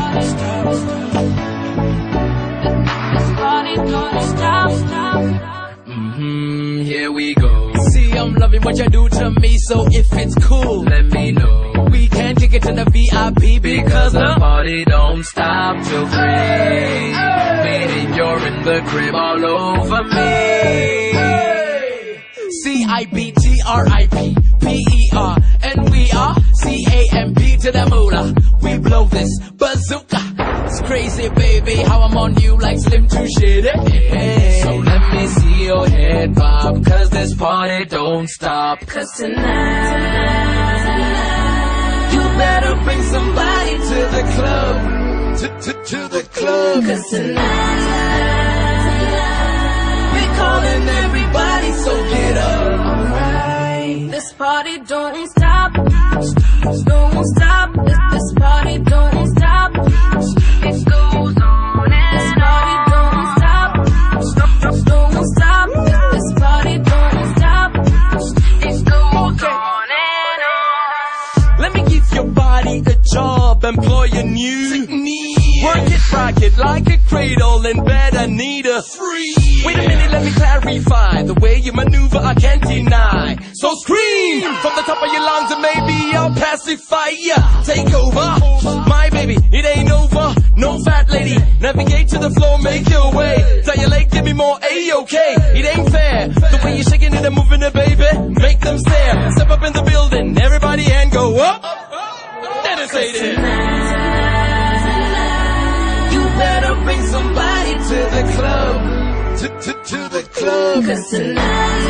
Here we go. See, I'm loving what you do to me, so if it's cool, let me know. We can take it to the VIP because the party don't stop till 3. Meaning you're in the crib all over me. CIBTRIPPER, and we are CAMP to the moolah. We blow this bazooka. It's crazy, baby, how I'm on you like Slim to Shady. So let me see your head bob, cause this party don't stop. Cause tonight, you better bring somebody to the club. To the club. Cause tonight, we're calling everybody, so get up. Alright, this party don't stop. Don't stop. This party don't stop. It goes on and this party don't stop. Don't stop. This party don't stop. It goes on and on. Let me give your body a job, employ a new technique. Work it, rock it like a cradle in bed. I need a free. Wait a minute, let me clarify. The way you maneuver, I can't deny. So scream from the top of your lungs and maybe I'll pacify ya. Take over, my baby, it ain't over. No fat lady, navigate to the floor, make your way. Tell your leg, give me more A-OK. It ain't fair, the way you're shaking it and moving it, baby. Make them stare. Step up in the building, everybody and go up. Then it's it. You better bring somebody to the club. To the club. Cause tonight,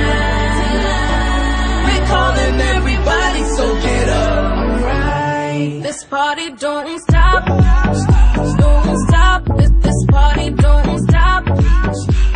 we're calling everybody, so get up. Alright, this party don't stop. Don't stop. This party don't stop.